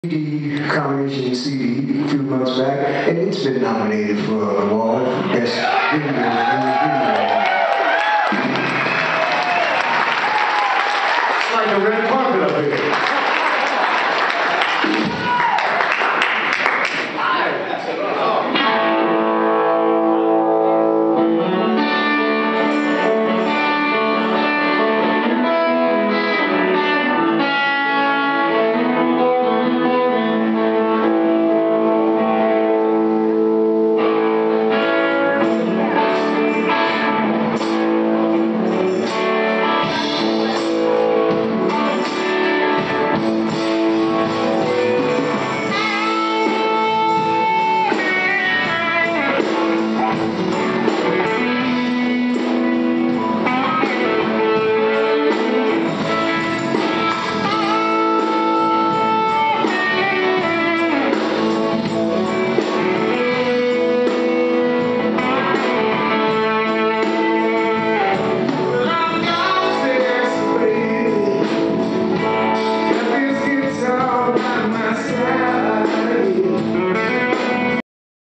combination CD a few months back, and it's been nominated for an award for best video.